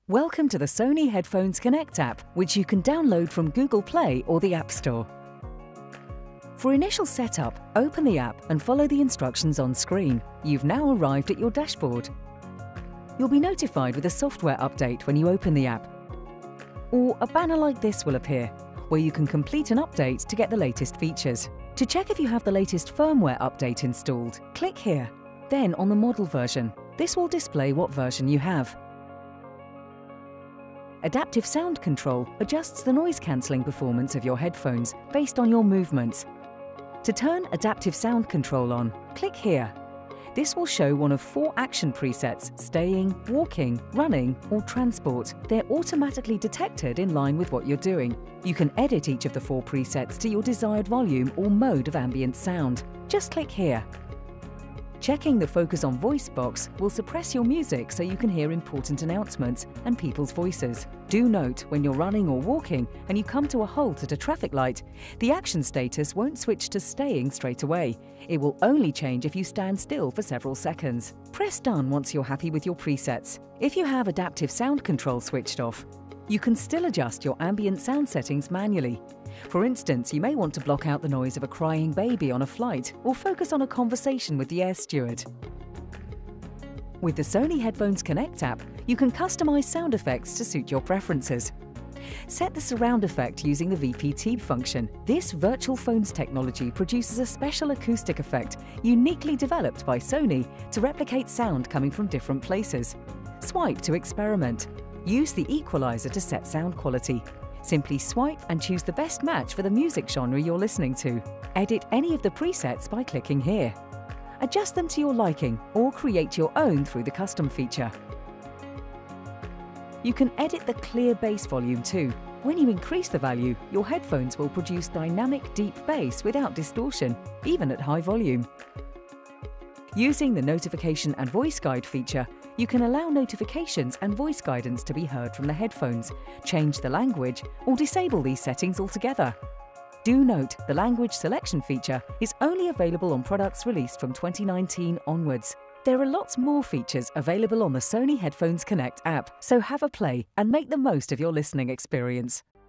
Welcome to the Sony Headphones Connect app, which you can download from Google Play or the App Store. For initial setup, open the app and follow the instructions on screen. You've now arrived at your dashboard. You'll be notified with a software update when you open the app. Or a banner like this will appear, where you can complete an update to get the latest features. To check if you have the latest firmware update installed, click here. Then on the model version. This will display what version you have. Adaptive Sound Control adjusts the noise-cancelling performance of your headphones based on your movements. To turn Adaptive Sound Control on, click here. This will show one of 4 action presets: staying, walking, running, or transport. They're automatically detected in line with what you're doing. You can edit each of the 4 presets to your desired volume or mode of ambient sound. Just click here. Checking the Focus on Voice box will suppress your music so you can hear important announcements and people's voices. Do note, when you're running or walking and you come to a halt at a traffic light, the action status won't switch to staying straight away. It will only change if you stand still for several seconds. Press Done once you're happy with your presets. If you have Adaptive Sound Control switched off, you can still adjust your ambient sound settings manually. For instance, you may want to block out the noise of a crying baby on a flight or focus on a conversation with the air steward. With the Sony Headphones Connect app, you can customize sound effects to suit your preferences. Set the surround effect using the VPT function. This virtual phones technology produces a special acoustic effect uniquely developed by Sony to replicate sound coming from different places. Swipe to experiment. Use the equalizer to set sound quality. Simply swipe and choose the best match for the music genre you're listening to. Edit any of the presets by clicking here. Adjust them to your liking or create your own through the custom feature. You can edit the clear bass volume too. When you increase the value, your headphones will produce dynamic deep bass without distortion, even at high volume. Using the Notification and Voice Guide feature, you can allow notifications and voice guidance to be heard from the headphones, change the language, or disable these settings altogether. Do note, the language selection feature is only available on products released from 2019 onwards. There are lots more features available on the Sony Headphones Connect app, so have a play and make the most of your listening experience.